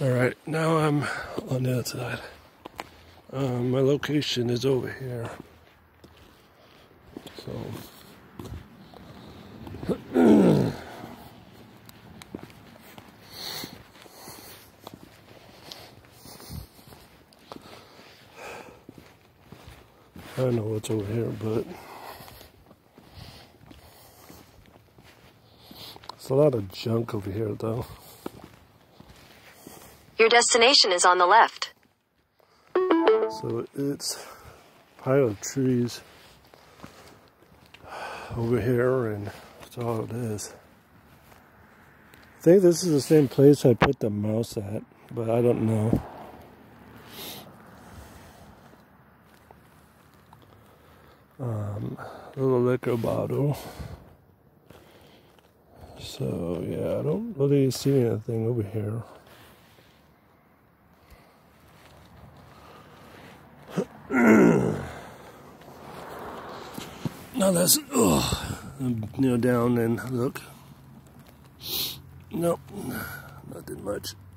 Alright, now I'm on the other side. My location is over here. So I don't know what's over here, but there's a lot of junk over here though. Your destination is on the left. So it's a pile of trees over here, and that's all it is. I think this is the same place I put the mouse at, but I don't know. Little liquor bottle. So yeah, I don't really see anything over here. Now that's kneel down and look. Nope, nothing much.